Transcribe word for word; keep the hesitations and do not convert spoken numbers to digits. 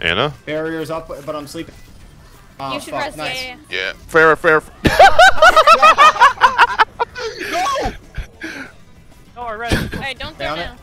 Anna? Barrier's up, but I'm sleeping. Oh, You should fuck, rest. nice. Yeah, yeah, yeah. Yeah. Fair, fair. No! Oh, I read. Alright, don't throw Down it. down.